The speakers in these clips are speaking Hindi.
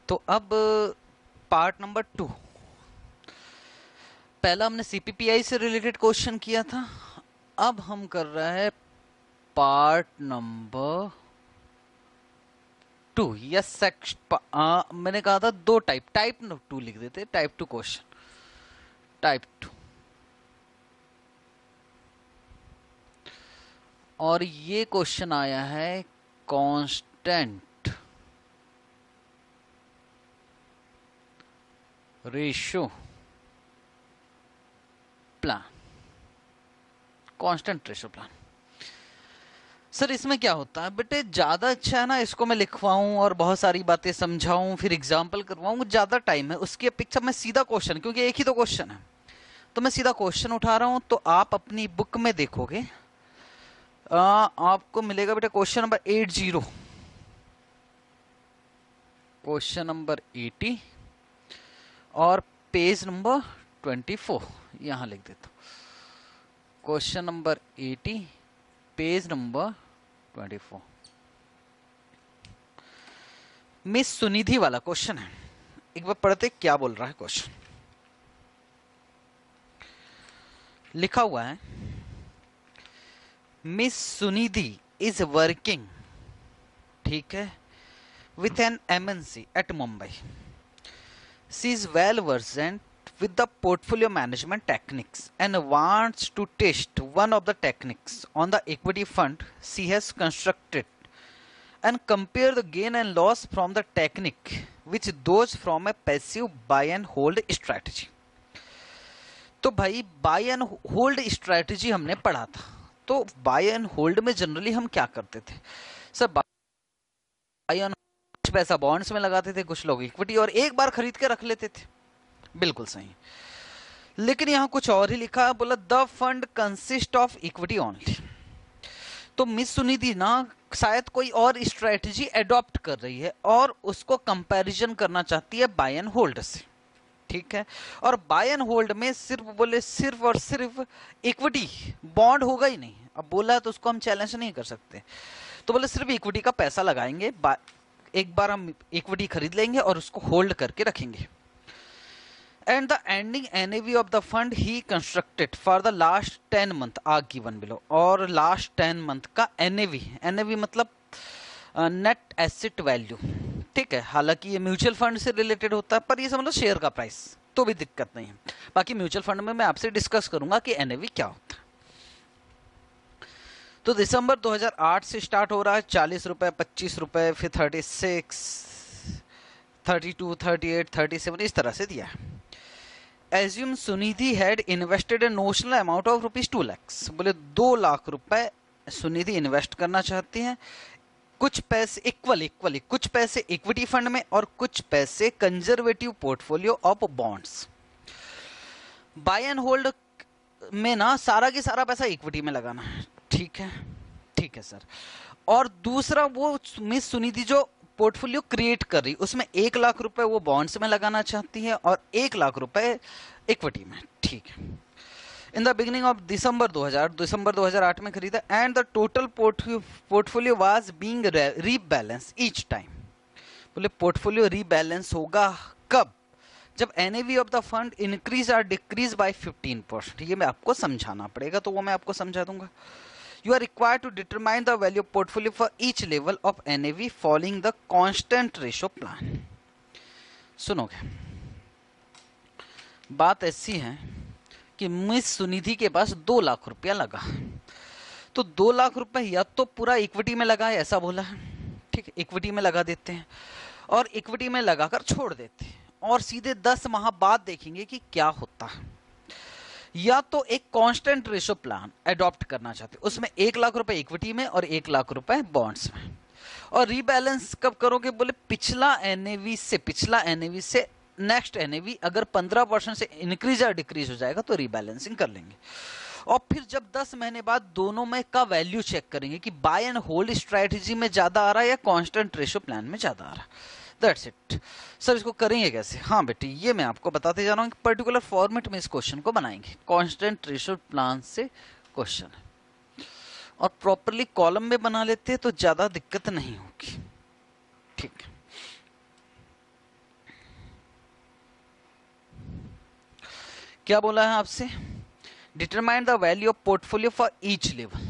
तो अब पार्ट नंबर 2, पहला हमने सीपीपीआई से रिलेटेड क्वेश्चन किया था, अब हम कर रहे हैं पार्ट नंबर 2 या मैंने कहा था दो टाइप 2 लिख देते, टाइप 2 क्वेश्चन, टाइप 2। और ये क्वेश्चन आया है constant ratio plan, constant ratio plan. Sir इसमें क्या होता है बेटे, ज्यादा अच्छा है ना इसको मैं लिखवाऊं और बहुत सारी बातें समझाऊं फिर एग्जाम्पल करवाऊं, ज्यादा टाइम है। उसकी अपेक्षा मैं सीधा क्वेश्चन, क्योंकि एक ही तो क्वेश्चन है, तो मैं सीधा क्वेश्चन उठा रहा हूं। तो आप अपनी बुक में देखोगे आपको मिलेगा बेटा क्वेश्चन नंबर 80, क्वेश्चन नंबर 80 और पेज नंबर 24, यहां लिख देता हूं question number 80 page number 24। Miss Sunidhi वाला क्वेश्चन है, एक बार पढ़ते क्या बोल रहा है क्वेश्चन। लिखा हुआ है मिस सुनिधि इज वर्किंग, ठीक है, with an MNC at Mumbai. She is well versed with the portfolio management techniques and wants to test one of the techniques on the equity fund she has constructed and compare the gain and loss from the technique with those from a passive buy and hold strategy. तो भाई बाय एंड होल्ड स्ट्रैटेजी हमने पढ़ा था, तो बाय एंड होल्ड में जनरली हम क्या करते थे सर, बाय एंड कुछ पैसा बॉन्ड्स में लगाते थे, कुछ लोग इक्विटी, और एक बार खरीद के रख लेते थे, बिल्कुल सही। लेकिन यहां कुछ और ही लिखा है, बोला the fund consist of equity only. तो मिस सुनिधि ना शायद कोई और स्ट्रेटजी एडॉप्ट कर रही है और उसको कंपैरिजन करना चाहती है बाय एंड होल्ड से, ठीक है। और बाय एंड होल्ड में सिर्फ और सिर्फ इक्विटी, बॉन्ड होगा ही नहीं। अब बोला है तो उसको हम चैलेंज नहीं कर सकते, तो बोले सिर्फ इक्विटी का पैसा लगाएंगे, एक बार हम इक्विटी खरीद लेंगे और उसको होल्ड करके रखेंगे। And the ending NAV of the fund ही constructed for the last 10 month are given below. और लास्ट 10 मंथ का एनएवी मतलब नेट एसेट वैल्यू, ठीक है। हालांकि ये म्यूचुअल फंड से रिलेटेड होता है, पर ये समझ लो शेयर का प्राइस, तो भी दिक्कत नहीं है। बाकी म्यूचुअल फंड में मैं आपसे डिस्कस करूंगा कि एनएवी क्या होता है। तो दिसंबर 2008 से स्टार्ट हो रहा है, 40 रुपए, 25 रुपए, फिर 36, 32, 38, 37, इस तरह से दिया है। Assume Sunidhi had invested a notional amount of ₹2 lakh. बोले 2 लाख रुपए सुनिधि इन्वेस्ट करना चाहती हैं, कुछ पैसे इक्वली, कुछ पैसे इक्विटी फंड में और कुछ पैसे conservative portfolio of bonds. Buy and hold में ना सारा की सारा पैसा इक्विटी में लगाना है, ठीक है सर। और दूसरा वो मिस सुनिधि जो पोर्टफोलियो क्रिएट कर रही, उसमें 1 लाख रुपए वो बॉन्ड्स में लगाना चाहती है और 1 लाख रुपए इक्विटी में, ठीक है। In the beginning of December 2008 में खरीदा and the total portfolio was being rebalance each time. बोले पोर्टफोलियो रीबैलेंस होगा कब, जब NAV of the fund increase और डिक्रीज बाय 15%। ये मैं आपको समझाना पड़ेगा, तो वो मैं आपको समझा दूंगा। You are required to determine the value of portfolio for each level of NAV following the constant ratio plan. सुनोगे, बात ऐसी है कि मिस सुनिधि के पास 2 लाख रुपया लगा, तो 2 लाख रुपए या तो पूरा इक्विटी में लगा है, ऐसा बोला है, ठीक है, इक्विटी में लगा देते हैं और इक्विटी में लगाकर छोड़ देते हैं और सीधे 10 माह बाद देखेंगे कि क्या होता है। या तो एक कांस्टेंट रेशियो प्लान अडॉप्ट करना चाहते, उसमें 1 लाख रुपए इक्विटी में और 1 लाख रुपए बॉन्ड्स में। और रीबैलेंस कब करोगे, बोले पिछला एनएवी से नेक्स्ट एनएवी अगर 15% से इंक्रीज या डिक्रीज हो जाएगा तो रीबैलेंसिंग कर लेंगे। और फिर जब 10 महीने बाद दोनों में का वैल्यू चेक करेंगे कि बाय एंड होल्ड स्ट्रेटजी में ज्यादा आ रहा है या कांस्टेंट रेशियो प्लान में ज्यादा आ रहा है। That's it sir. इसको करेंगे कैसे, हाँ बेटी ये मैं आपको बताते जा रहा हूँ, पर्टिकुलर फॉर्मेट में इस क्वेश्चन को बनाएंगे। कांस्टेंट रेशियो प्लान से क्वेश्चन है और प्रॉपरली कॉलम में बना लेते हैं तो ज्यादा दिक्कत नहीं होगी, ठीक है। क्या बोला है आपसे? Determine the value of portfolio for each level.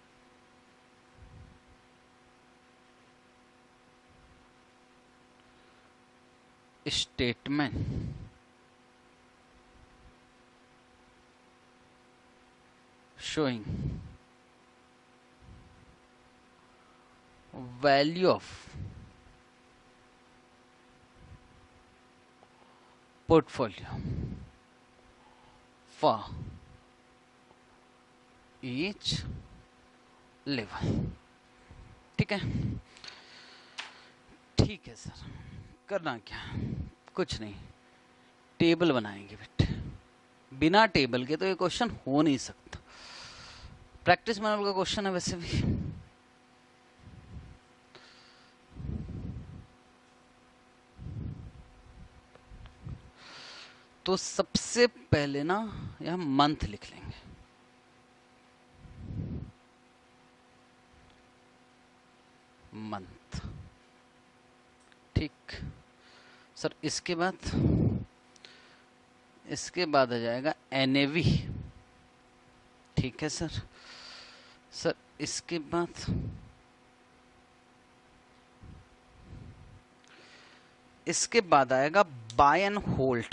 Statement showing value of portfolio for each level। ठीक है, ठीक है सर। करना क्या, कुछ नहीं, टेबल बनाएंगे बेटे। बिना टेबल के तो ये क्वेश्चन हो नहीं सकता। प्रैक्टिस मैनुअल का क्वेश्चन है वैसे भी। तो सबसे पहले ना यहां मंथ लिख लेंगे। मंथ, ठीक सर। इसके बाद आ जाएगा एनएवी। ठीक है सर। सर इसके बाद आएगा buy and hold.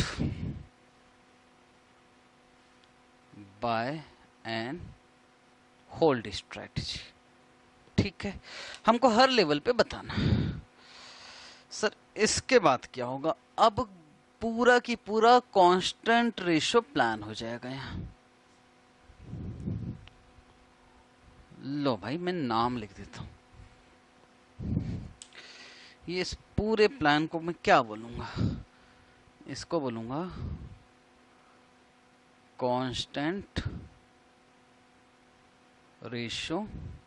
Buy and hold strategy. ठीक है, हमको हर लेवल पे बताना। सर इसके बाद क्या होगा? अब पूरा की पूरा कांस्टेंट रेशियो प्लान हो जाएगा यहाँ। लो भाई, मैं नाम लिख देता हूं। ये इस पूरे प्लान को मैं क्या बोलूंगा? इसको बोलूंगा कांस्टेंट रेशियो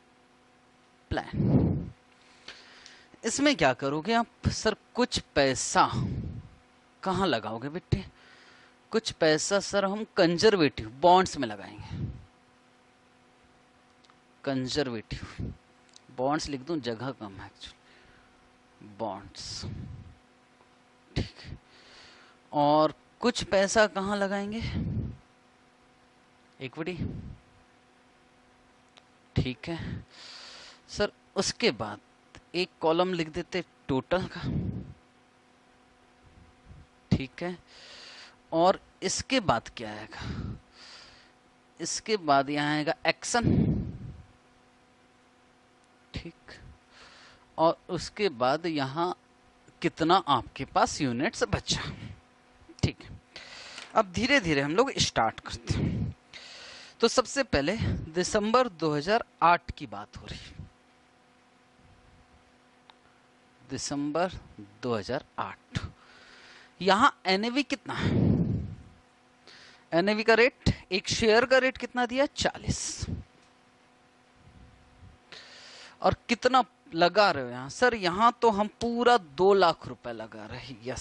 प्लान। इसमें क्या करोगे आप? सर कुछ पैसा कहां लगाओगे बेटे? कुछ पैसा सर हम कंजर्वेटिव बॉन्ड्स में लगाएंगे। कंजर्वेटिव बॉन्ड्स लिख दूं, जगह कम है एक्चुअली। बॉन्ड्स, ठीक है। और कुछ पैसा कहां लगाएंगे? इक्विटी, ठीक है सर। उसके बाद एक कॉलम लिख देते टोटल का, ठीक है। और इसके बाद क्या आएगा? इसके बाद यहां आएगा एक्शन, ठीक। और उसके बाद यहां कितना आपके पास यूनिट्स बचा, ठीक है। अब धीरे धीरे हम लोग स्टार्ट करते हैं। तो सबसे पहले दिसंबर 2008 की बात हो रही। दिसंबर 2008। यहां एनएवी कितना है? एनएवी का रेट, एक शेयर का रेट कितना दिया? 40। और कितना लगा रहे हो यहां? सर यहां तो हम पूरा 2 लाख रुपए लगा रहे हैं। यस,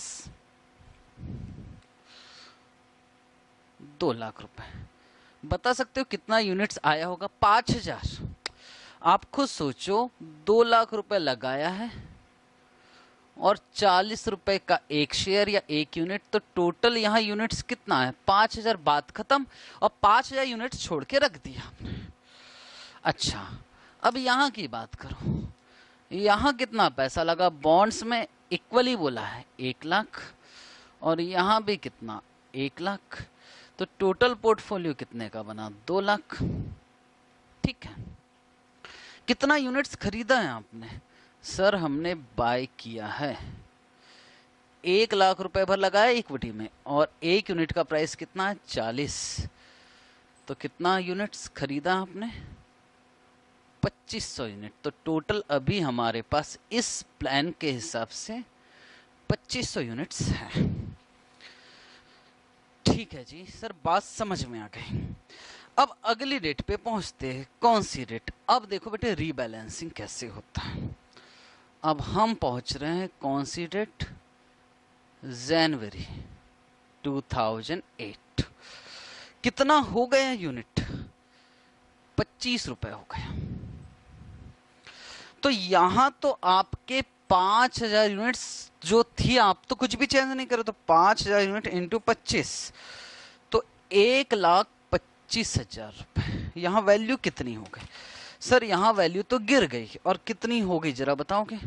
2 लाख रुपए। बता सकते हो कितना यूनिट्स आया होगा? 5000। आप खुद सोचो, 2 लाख रुपए लगाया है और 40 रुपए का एक शेयर या एक यूनिट, तो टोटल यहां यूनिट्स कितना है? 5000। बात खत्म। और 5000 यूनिट्स छोड़ के रख दिया आपने। अच्छा, अब यहां की बात करो। यहां कितना पैसा लगा? बॉन्ड्स में इक्वली बोला है 1 लाख, और यहां भी कितना? 1 लाख। तो टोटल पोर्टफोलियो कितने का बना? 2 लाख। ठीक है। कितना यूनिट्स खरीदा है आपने? सर हमने बाय किया है 1 लाख रुपए भर लगाया इक्विटी में, और एक यूनिट का प्राइस कितना है? 40। तो कितना यूनिट्स खरीदा आपने? 2500 यूनिट। तो टोटल अभी हमारे पास इस प्लान के हिसाब से 2500 यूनिट्स हैं। ठीक है जी सर, बात समझ में आ गई। अब अगली डेट पे पहुंचते हैं। कौन सी डेट? अब देखो बेटे रीबैलेंसिंग कैसे होता है। अब हम पहुंच रहे हैं कौन सी डेट? जनवरी 2008। कितना हो गया यूनिट? 25 रुपए हो गया। तो यहां तो आपके 5000 यूनिट्स जो थी, आप तो कुछ भी चेंज नहीं करे, तो 5000 यूनिट इंटू 25, तो 1,25,000 यहाँ वैल्यू कितनी हो गई सर? यहाँ वैल्यू तो गिर गई और कितनी हो गई जरा बताओगे?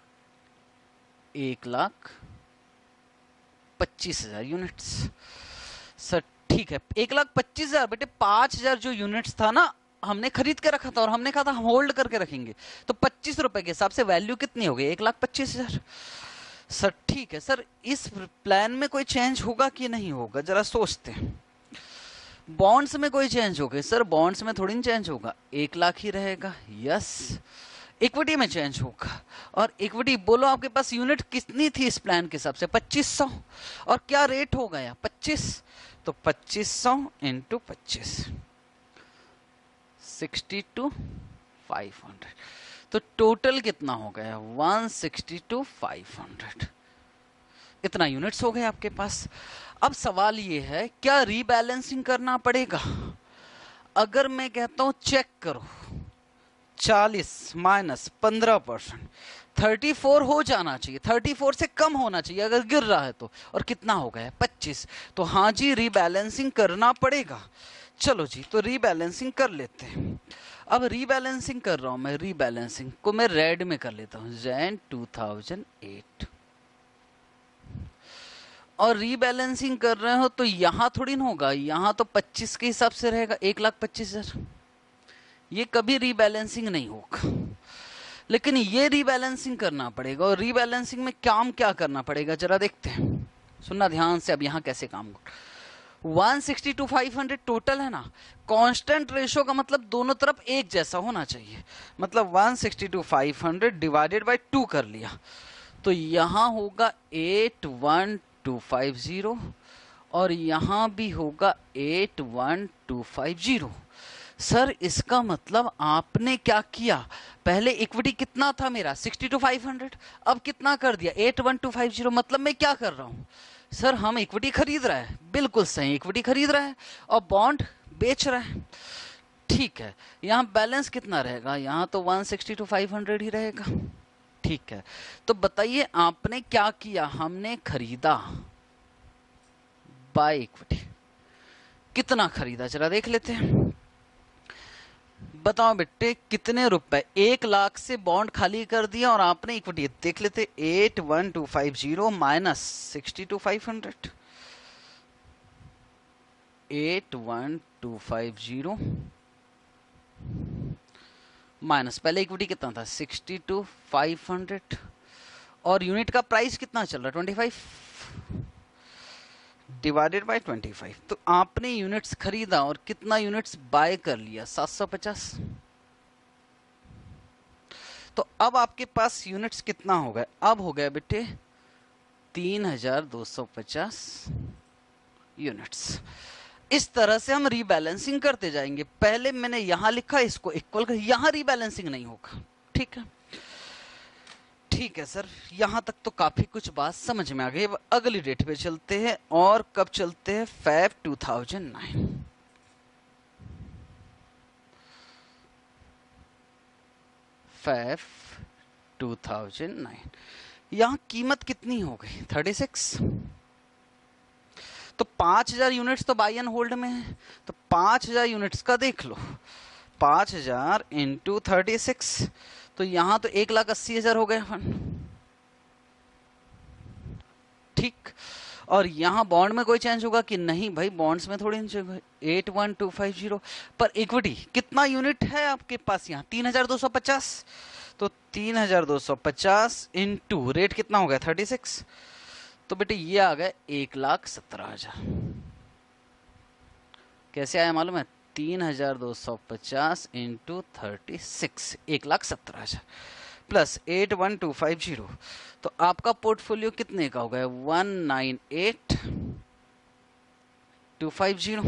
1,25,000 यूनिट्स। सर ठीक है, 1,25,000 बेटे 5,000 जो यूनिट्स था ना हमने खरीद के रखा था और हमने कहा था होल्ड करके रखेंगे, तो 25 रुपए के हिसाब से वैल्यू कितनी हो गई? 1,25,000। सर ठीक है सर, इस प्लान में कोई चेंज होगा कि नहीं होगा जरा सोचते हैं। बॉन्ड्स में कोई चेंज होगा? सर बॉन्ड्स में थोड़ी ना चेंज होगा, 1,00,000 ही रहेगा। यस। इक्विटी में चेंज होगा, और इक्विटी बोलो आपके पास यूनिट कितनी थी इस प्लान के हिसाब से? 2500। और क्या रेट हो गया? 25। तो 2500 इंटू 25, 62,500। तो टोटल कितना हो गया? 162,500। इतना यूनिट्स हो गए आपके पास। अब सवाल ये है, क्या रीबैलेंसिंग करना पड़ेगा? अगर मैं कहता हूं चेक करो, 40 माइनस 15%, 34 हो जाना चाहिए, 34 से कम होना चाहिए अगर गिर रहा है तो। और कितना हो गया? 25। तो हाँ जी, रीबैलेंसिंग करना पड़ेगा। चलो जी, तो रीबैलेंसिंग कर लेते हैं। अब रीबैलेंसिंग कर रहा हूं मैं, रीबैलेंसिंग को मैं रेड में कर लेता हूं, जैन 2008। और रीबैलेंसिंग कर रहे हो तो यहां थोड़ी ना होगा, यहां तो 25 के हिसाब से रहेगा, 1,25,000। ये कभी रीबैलेंसिंग नहीं होगा, लेकिन ये रीबैलेंसिंग करना पड़ेगा। और रीबैलेंसिंग में काम क्या करना पड़ेगा जरा देखते हैं, सुनना ध्यान से। अब यहां कैसे काम कर, 162,500 टोटल है ना, कांस्टेंट रेशो का मतलब दोनों तरफ एक जैसा होना चाहिए। मतलब 162,500 डिवाइडेड बाय 2 कर लिया, तो यहां होगा 81,250 और यहां भी होगा 81,250। सर इसका मतलब आपने क्या किया, पहले इक्विटी कितना था मेरा? 62,500। अब कितना कर दिया? 81,250। मतलब मैं क्या कर रहा हूं सर? हम इक्विटी खरीद रहे हैं, बिल्कुल सही, इक्विटी खरीद रहे हैं और बॉन्ड बेच रहे हैं। ठीक है, यहां बैलेंस कितना रहेगा? यहां तो 162,500 ही रहेगा। ठीक है, तो बताइए आपने क्या किया? हमने खरीदा बाय इक्विटी। कितना खरीदा जरा देख लेते हैं। बताओ बेटे कितने रुपए? 1,00,000 से बॉन्ड खाली कर दिया और आपने इक्विटी, देख लेते, 81,250 माइनस 62,500, 81,250 माइनस, पहले इक्विटी कितना था? 62,500 और यूनिट का प्राइस कितना चल रहा है? 25 डिवाइडेड बाय 25। तो आपने यूनिट्स खरीदा और कितना यूनिट्स बाय कर लिया? 750। तो अब आपके पास यूनिट्स कितना हो गए? अब हो गया बेटे 3,250 यूनिट्स। इस तरह से हम रीबैलेंसिंग करते जाएंगे। पहले मैंने यहां लिखा इसको इक्वल कर, यहां रीबैलेंसिंग नहीं होगा। ठीक है, ठीक है सर, यहां तक तो काफी कुछ बात समझ में आ गई। अगली डेट पे चलते हैं, और कब चलते हैं? Feb 2009। Feb 2009। यहां कीमत कितनी हो गई? 36। तो 5,000 यूनिट्स तो बाय एंड होल्ड में है, तो 5,000 यूनिट्स का देख लो, 5,000 इंटू 36, तो यहां तो 1,80,000 हो गए फंड। ठीक, और यहां बॉन्ड में कोई चेंज होगा कि नहीं? भाई बॉन्ड्स में थोड़ी चेंज होगा, 81,250। पर इक्विटी कितना यूनिट है आपके पास? यहाँ 3,250। तो 3,250 इंटू रेट कितना हो गया? 36। तो बेटे ये आ गया 1,17,000। कैसे आया मालूम है? 3,250 इंटू 36, 1,17,000 प्लस 81,250। तो आपका पोर्टफोलियो कितने का हो गया? 198,250।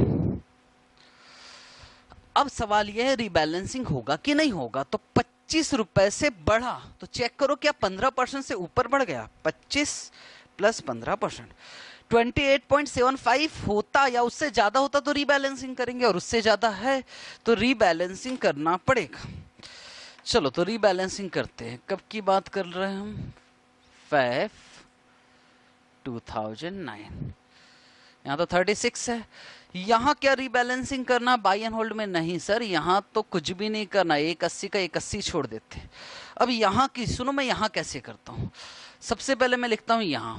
अब सवाल यह है रीबैलेंसिंग होगा कि नहीं होगा? तो 25 रुपए से बढ़ा तो चेक करो क्या 15% से ऊपर बढ़ गया? 25 प्लस 15%, 28.75 होता या उससे ज्यादा होता तो रीबैलेंसिंग करेंगे, और उससे ज्यादा है तो रीबैलेंसिंग करना पड़ेगा। चलो तो रीबैलेंसिंग करते हैं। कब की बात कर रहे हैं हम? Feb 2009। यहाँ तो 36 है। यहाँ क्या रीबैलेंसिंग करना बाई एंड होल्ड में? नहीं सर, यहाँ तो कुछ भी नहीं करना, 180 का 180 छोड़ देते। अब यहाँ की सुनो, मैं यहाँ कैसे करता हूँ। सबसे पहले मैं लिखता हूँ यहाँ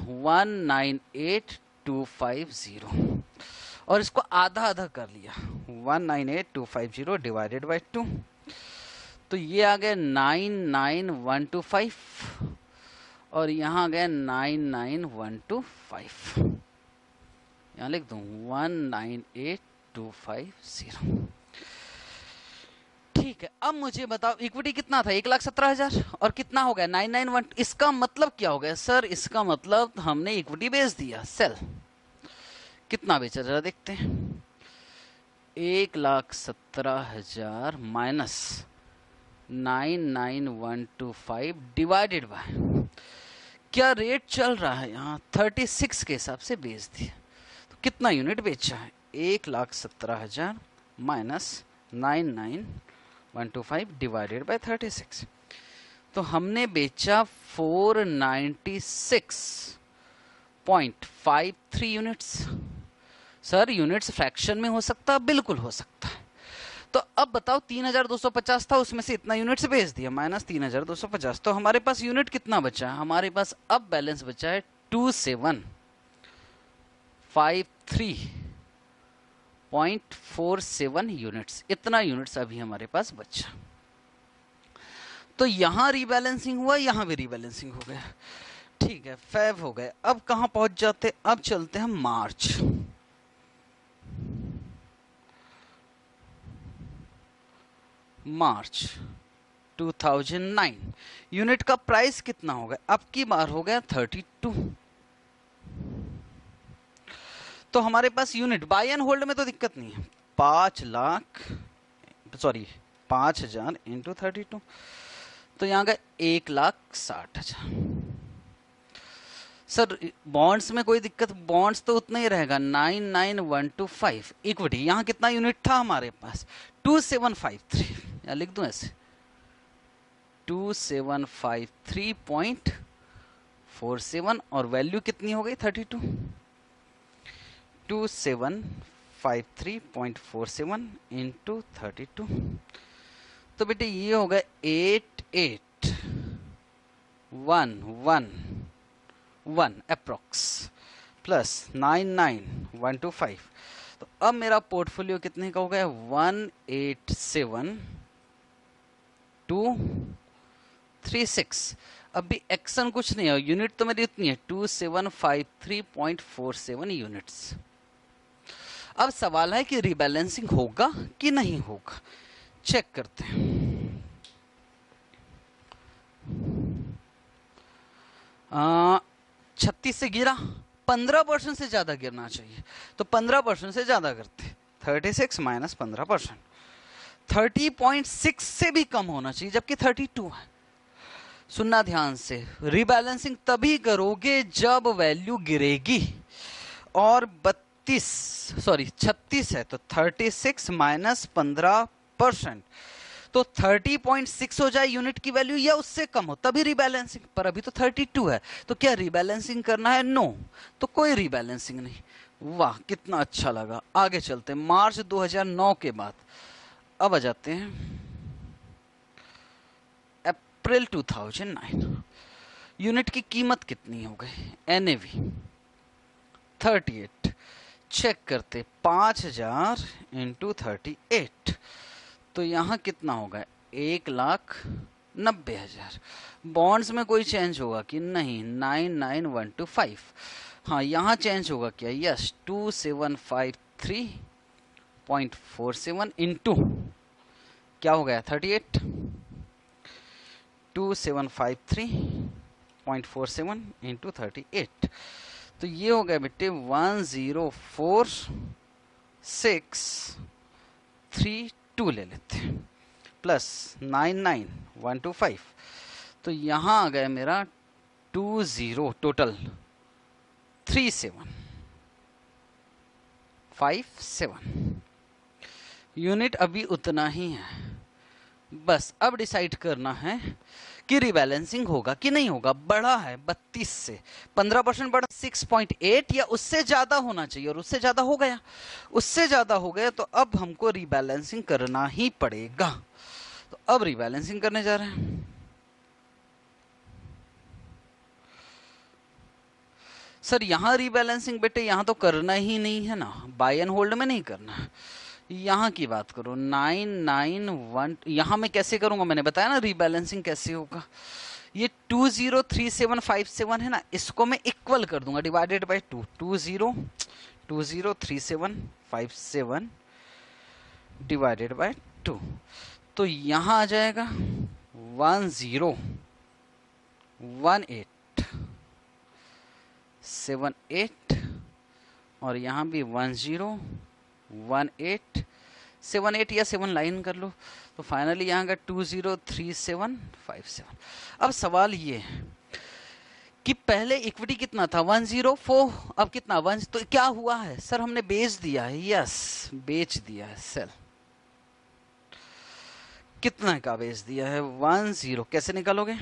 198250 और इसको आधा आधा कर लिया, 198250 डिवाइडेड बाई 2, तो ये आ गया 99125 और यहाँ आ गया 99125। यहाँ लिख दूं 198250। ठीक है, अब मुझे बताओ इक्विटी कितना था? 1,17,000 और कितना हो गया 991। इसका मतलब क्या हो गया सर? इसका मतलब हमने इक्विटी बेच दिया, सेल। कितना बेचा जरा देखते हैं। 1,17,000 माइनस 99125 डिवाइडेड बाय, क्या रेट चल रहा है यहाँ 36 के हिसाब से बेच दिया। तो कितना यूनिट बेचा है? 1,17,000 माइनस 99125 डिवाइडेड बाय 36। तो हमने बेचा 496.53 यूनिट्स। सर यूनिट्स फ्रैक्शन में हो सकता है? बिल्कुल हो सकता है। तो अब बताओ 3,250 था, उसमें से इतना यूनिट्स बेच दिया, माइनस 3,250, तो हमारे पास यूनिट कितना बचा है? हमारे पास अब बैलेंस बचा है 2753.47 यूनिट्स। इतना यूनिट्स अभी हमारे पास बचा। तो यहां रीबैलेंसिंग हुआ, यहां भी रीबैलेंसिंग हो गया। ठीक है, फेब हो गए। अब कहां पहुंच जाते? अब चलते हैं मार्च। मार्च 2009। यूनिट का प्राइस कितना हो गया? अब की बार हो गया 32। तो हमारे पास यूनिट बाय एंड होल्ड में तो दिक्कत नहीं है, 5,000 इंटू 32, तो यहाँ गए 1,60,000। सर बॉन्ड्स में कोई दिक्कत? बॉन्ड्स तो उतना ही रहेगा 99125। इक्विटी यहाँ कितना यूनिट था हमारे पास? 2753, या लिख दूं ऐसे 2753.47 और वैल्यू कितनी हो गई 32। 2753.47 इंटू 32, तो बेटे ये हो गया 88,111 अप्रोक्स प्लस 99125। तो अब मेरा पोर्टफोलियो कितने का हो गया? 187,236। अभी एक्शन कुछ नहीं है, यूनिट तो मेरी इतनी है 2753.47 यूनिट्स। अब सवाल है कि रीबैलेंसिंग होगा कि नहीं होगा, चेक करते हैं। 36 से गिरा, 15% से ज्यादा गिरना चाहिए, तो 15% से ज्यादा करते, 36 माइनस 15%, 30.6 से भी कम होना चाहिए, जबकि 32 है। सुनना ध्यान से, रीबैलेंसिंग तभी करोगे जब वैल्यू गिरेगी, और 36 है तो 36 माइनस 15%, तो 30.6 हो जाए यूनिट की वैल्यू या उससे कम हो, तभी रीबैलेंसिंग। पर अभी तो 32 है, तो क्या रीबैलेंसिंग करना है? नो, तो कोई रीबैलेंसिंग नहीं। वाह कितना अच्छा लगा। आगे चलते हैं मार्च 2009 के बाद। अब आ जाते हैं अप्रैल 2009। यूनिट की कीमत कितनी हो गई? एनएवी 38। चेक करते 5,000 इंटू 38, तो यहां कितना होगा? 1,90,000। बॉन्ड्स में कोई चेंज होगा कि नहीं? 99125। हाँ यहाँ चेंज होगा क्या? यस, 2753.47 इंटू क्या हो गया 38, 2753.47 इंटू 38, तो ये हो गया बेटे 104,632 ले लेते हैं, प्लस 99125, तो यहाँ आ गया मेरा 20 टोटल 3757 यूनिट। अभी उतना ही है, बस अब डिसाइड करना है कि रीबैलेंसिंग होगा कि नहीं होगा। बढ़ा है 32 से 15% बढ़ा, 6.8 या उससे ज्यादा होना चाहिए, और उससे ज्यादा हो गया, उससे ज्यादा हो गया, तो अब हमको रीबैलेंसिंग करना ही पड़ेगा। तो अब रीबैलेंसिंग करने जा रहे हैं। सर यहां रीबैलेंसिंग बेटे यहां तो करना ही नहीं है ना, बाय एंड होल्ड में नहीं करना। यहां की बात करो 991, यहां मैं कैसे करूंगा, मैंने बताया ना रीबैलेंसिंग कैसे होगा। ये 203757 है ना, इसको मैं इक्वल कर दूंगा, डिवाइडेड बाय 2, 203757 डिवाइडेड बाय 2, तो यहां आ जाएगा 101878, और यहां भी 101878 या 7 लाइन कर लो, तो फाइनली यहां का 203757। अब सवाल ये है कि पहले इक्विटी कितना था 104, अब कितना 1, तो क्या हुआ है सर, हमने बेच दिया है। यस, बेच दिया है सेल। कितना का बेच दिया है 10, कैसे निकालोगे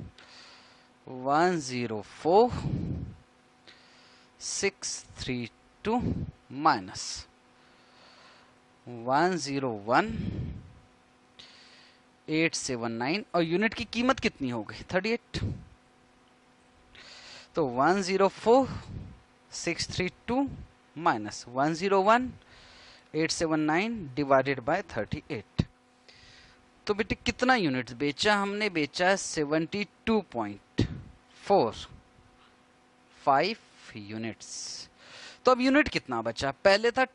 104632 माइनस 101879, और यूनिट की कीमत कितनी हो गई 38, तो 104632 माइनस 101879 डिवाइडेड बाय 38। तो बेटे कितना यूनिट्स बेचा हमने, बेचा है 72.45 यूनिट्स। तो अब यूनिट कितना बचा, पहले था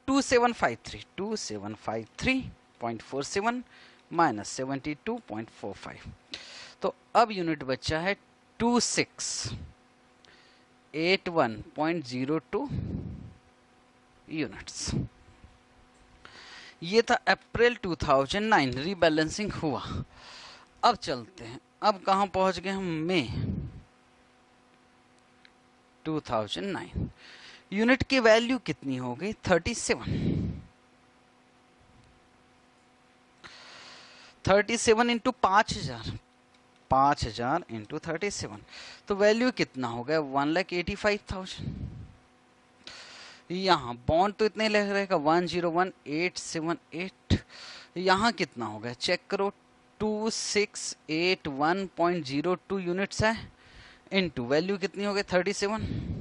2753.47 माइनस 72.45, तो अब यूनिट बचा है 2681.02 यूनिट्स। ये था अप्रैल 2009, रीबैलेंसिंग हुआ। अब चलते हैं, अब कहां पहुंच गए हम, मई 2009, यूनिट की वैल्यू कितनी हो गई 37 इंटू 5000 इंटू 37, तो वैल्यू कितना हो गया 1,85,000। यहाँ बॉन्ड तो इतने लग रहेगा 101878, यहाँ कितना हो गया चेक करो 2681.02 यूनिट्स है, इनटू वैल्यू कितनी हो गई 37,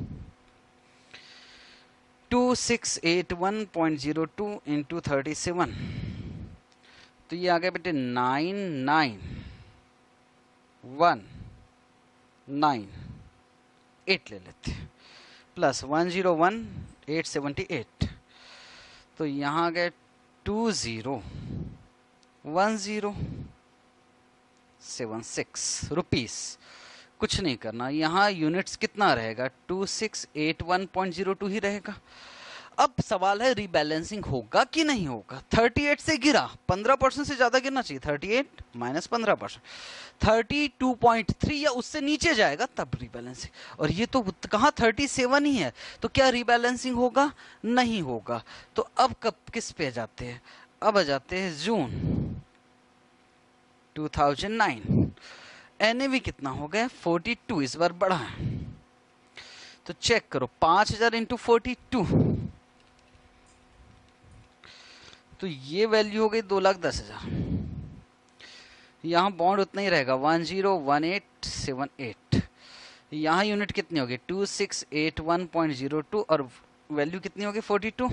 2681.02 इंटू 37, तो ये आ गया बेटे 99198 ले लेते हैं, प्लस 101878, तो यहाँ गए 201076 रुपीस। कुछ नहीं करना, यहाँ यूनिट्स कितना रहेगा 2681.02 ही रहेगा। अब सवाल है रीबैलेंसिंग होगा कि नहीं होगा। 38 से गिरा, 15% से ज्यादा गिरना चाहिए, 38 माइनस 15%, 32.3 या उससे नीचे जाएगा तब रीबैलेंसिंग, और ये तो कहाँ 37 ही है, तो क्या रीबैलेंसिंग होगा, नहीं होगा। तो अब कब किस पे जाते हैं, अब आ जाते हैं जून 2009, एनएवी कितना हो गया 42, इस बार बढ़ा है, तो चेक करो 5000 इंटू 42, तो ये वैल्यू हो गई 2,10,000। यहाँ बॉन्ड उतना ही रहेगा 101878, यहाँ यूनिट कितनी होगी 2681.02, और वैल्यू कितनी होगी 42,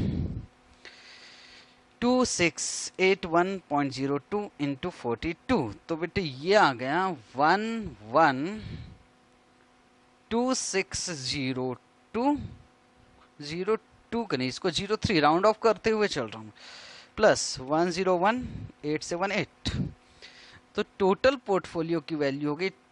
2681.02 इंटू 42, तो बेटे ये आ गया 112602 का नहीं, इसको 03 राउंड ऑफ करते हुए चल रहा हूँ, प्लस 101878, तो टोटल पोर्टफोलियो की वैल्यू हो गई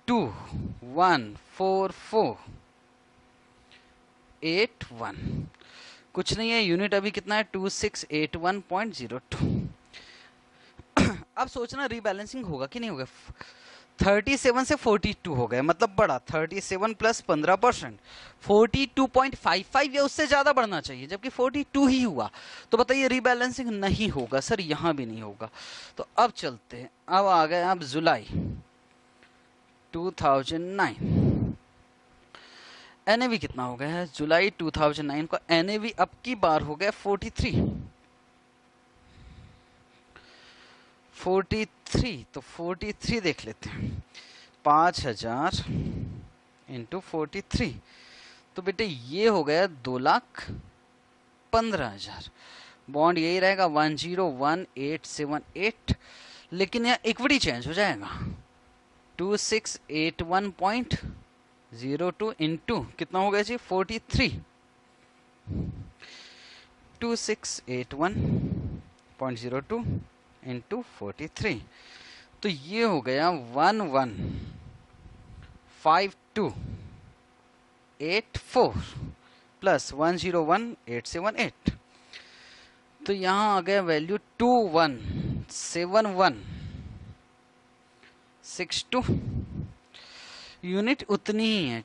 214481। कुछ नहीं है, यूनिट अभी कितना है 2681.02। अब सोचना रीबैलेंसिंग होगा कि नहीं होगा। 37 से 42 हो गए, मतलब बढ़ा 37 प्लस 15%, 42.55 या उससे ज्यादा बढ़ना चाहिए, जबकि 42 ही हुआ, तो बताइए रीबैलेंसिंग नहीं होगा सर, यहां भी नहीं होगा। तो अब चलते हैं, अब आ गए अब जुलाई 2009 NAV कितना हो गया है? जुलाई 2009 का NAV अब की बार हो गया 43। तो 43 देख लेते हैं। 5000 इंटू 43, तो बेटे ये हो गया 2,15,000। बॉन्ड यही रहेगा 101878, लेकिन यहाँ इक्विटी चेंज हो जाएगा। 2681.02 इंटू कितना हो गया जी? 43। 2681.02 इंटू 43, तो ये हो गया 115284 प्लस 101878, तो यहाँ आ गया वैल्यू 217162। यूनिट उतनी ही है,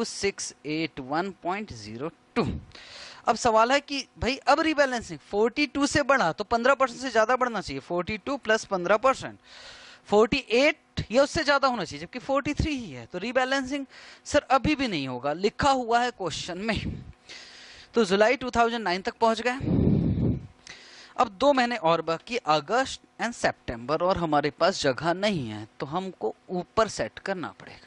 2681.02। अब सवाल है कि भाई अब रीबैलेंसिंग 42 से बढ़ा तो 15% से ज्यादा बढ़ना चाहिए। 42 प्लस 15%, 48 या उससे ज्यादा होना चाहिए, जबकि 43 ही है। तो रीबैलेंसिंग सर अभी भी नहीं होगा, लिखा हुआ है क्वेश्चन में। तो जुलाई 2009 तक पहुंच गए। अब 2 महीने और बाकी, अगस्त एंड सितंबर, और हमारे पास जगह नहीं है तो हमको ऊपर सेट करना पड़ेगा।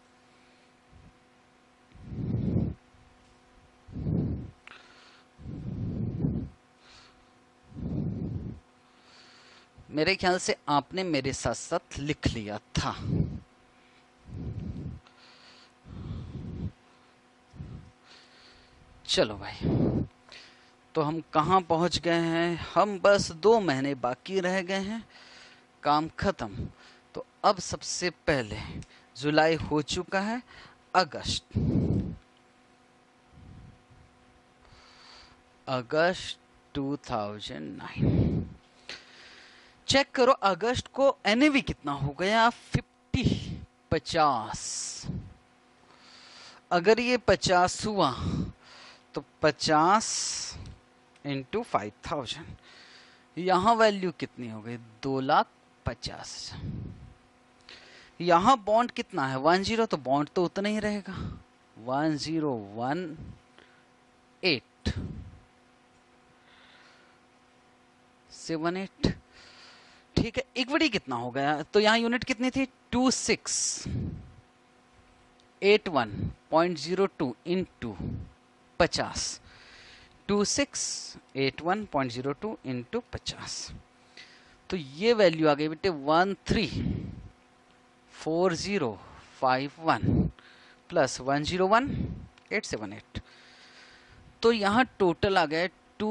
मेरे ख्याल से आपने मेरे साथ साथ लिख लिया था। चलो भाई, तो हम कहाँ पहुंच गए हैं? हम बस 2 महीने बाकी रह गए हैं, काम खत्म। तो अब सबसे पहले जुलाई हो चुका है, अगस्त 2009 चेक करो। अगस्त को NAV कितना हो गया? 50। अगर ये 50 हुआ तो 50 इंटू 5000, यहां वैल्यू कितनी हो गई? 2,50,000। यहां बॉन्ड कितना है? 10, तो बॉन्ड तो उतना ही रहेगा, 101878। ठीक है, इक्विटी कितना हो गया? तो यहां यूनिट कितनी थी? 2681.02 इंटू 50। 2681.02 इंटू 50, तो ये वैल्यू आ गई बेटे 134051 प्लस 101878। तो यहां टोटल आ गया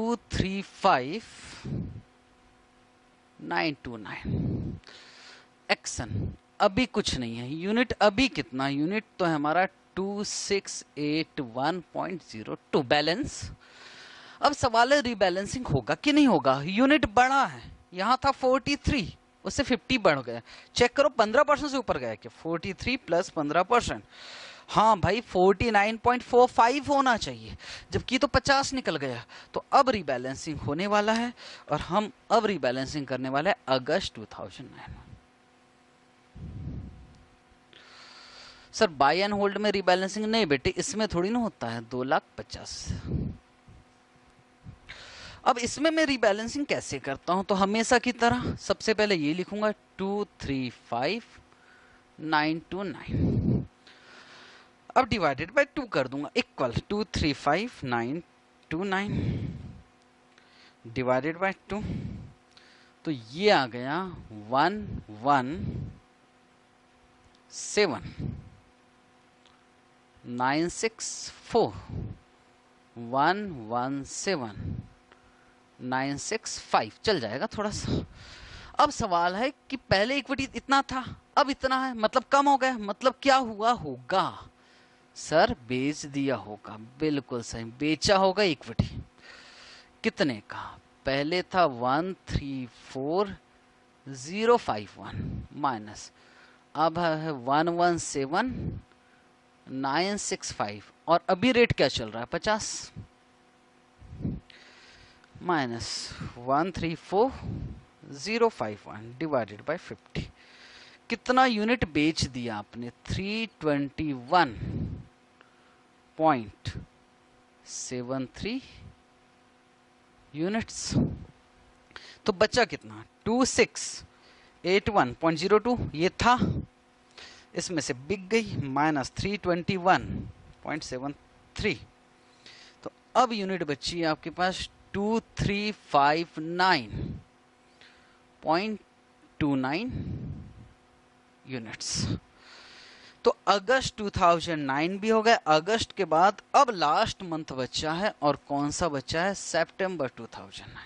235929। एक्शन अभी कुछ नहीं है। यूनिट अभी कितना? यूनिट तो है हमारा 2681.02 बैलेंस। अब सवाल है रीबैलेंसिंग होगा कि नहीं होगा? यूनिट बढ़ा है, यहां था 43, उससे 50 बढ़ गया। चेक करो 15% से ऊपर गया क्या? 43 प्लस 15%, हाँ भाई 49.45 होना चाहिए, जबकि तो 50 निकल गया। तो अब रीबैलेंसिंग होने वाला है, और हम अब रीबैलेंसिंग करने वाले हैं अगस्त 2009। सर बाय एंड होल्ड में रीबैलेंसिंग नहीं बेटे, इसमें थोड़ी ना होता है। 2,50,000। अब इसमें मैं रीबैलेंसिंग कैसे करता हूं? तो हमेशा की तरह सबसे पहले ये लिखूंगा 235929। अब डिवाइडेड बाय 2 कर दूंगा, इक्वल 235929 डिवाइडेड बाय 2, तो ये आ गया 117,964 117,965 चल जाएगा थोड़ा सा। अब सवाल है कि पहले इक्विटी इतना था, अब इतना है, मतलब कम हो गया। मतलब क्या हुआ होगा? सर बेच दिया होगा। बिल्कुल सही, बेचा होगा इक्विटी। कितने का? पहले था 134,051 माइनस, अब है 117,965, और अभी रेट क्या चल रहा है? 50 माइनस 134,051 डिवाइडेड बाय 50। कितना यूनिट बेच दिया आपने? 321.73 यूनिट्स। तो बचा कितना? 2681.02 ये था, इसमें से बिक गई माइनस 321.73। तो अब यूनिट बची है आपके पास 2359.29 यूनिट्स। तो अगस्त 2009 भी हो गया। अगस्त के बाद अब लास्ट मंथ बचा है, और कौन सा बचा है? सितंबर 2009।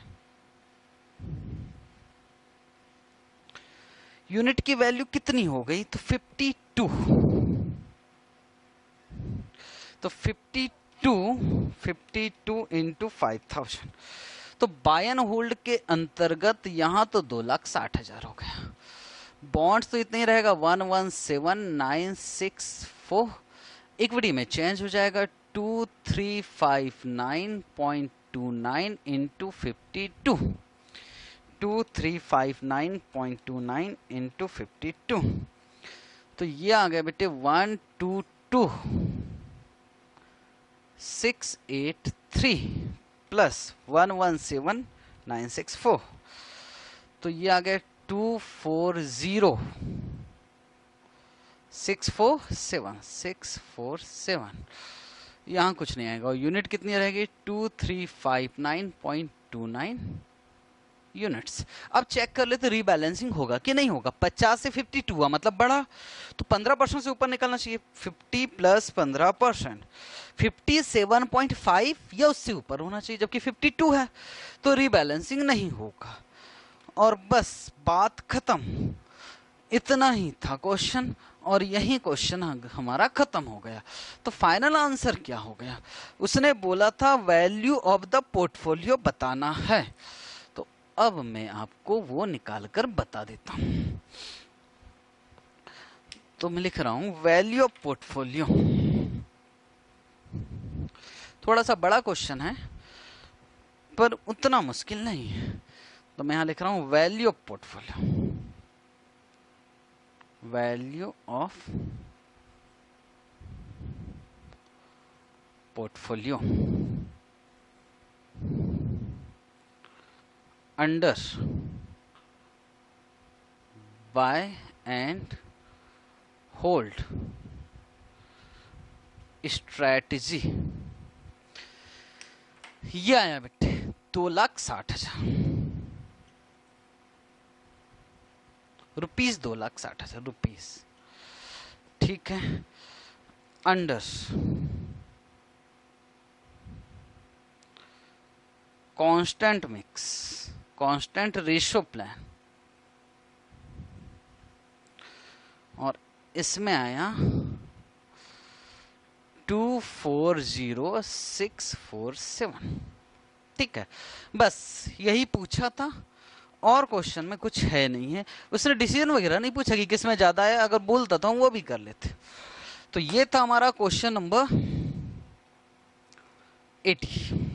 यूनिट की वैल्यू कितनी हो गई? तो 52। तो 52 इंटू 5000। तो बाय एंड होल्ड के अंतर्गत यहां तो 2,60,000 हो गया। बॉन्ड्स तो इतना ही रहेगा 117,964। इक्विटी में चेंज हो जाएगा 2359.29 इंटू 52। 2359.29 इंटू 52। तो ये आ गया बेटे 122,683 प्लस 117,964। तो ये आ गया 240,647। यहाँ कुछ नहीं आएगा। और यूनिट कितनी रहेगी? 2359.29 यूनिट्स। अब चेक कर लेते रीबैलेंसिंग होगा कि नहीं होगा। 50 से 52 हुआ मतलब बढ़ा, तो 15% से ऊपर निकलना चाहिए। 50 प्लस 15% 57.5 या उससे ऊपर होना चाहिए, जबकि 52 है, तो रीबैलेंसिंग नहीं होगा। और बस बात खत्म। इतना ही था क्वेश्चन, और यही क्वेश्चन हमारा खत्म हो गया। तो फाइनल आंसर क्या हो गया? उसने बोला था वैल्यू ऑफ द पोर्टफोलियो बताना है। तो अब मैं आपको वो निकाल कर बता देता हूं। तो मैं लिख रहा हूं वैल्यू ऑफ पोर्टफोलियो। थोड़ा सा बड़ा क्वेश्चन है, पर उतना मुश्किल नहीं है। तो मैं यहां लिख रहा हूं value of portfolio. Value of portfolio under buy and hold strategy. ये आया बेटे 2,60,000 रुपीज। 2,60,000 रुपीज, ठीक है। Under constant mix, constant ratio plan, और इसमें आया 240,647। ठीक है, बस यही पूछा था, और क्वेश्चन में कुछ है नहीं है। उसने डिसीजन वगैरह नहीं पूछा कि किसमें ज्यादा है, अगर बोलता था वो भी कर लेते। तो ये था हमारा क्वेश्चन नंबर 80।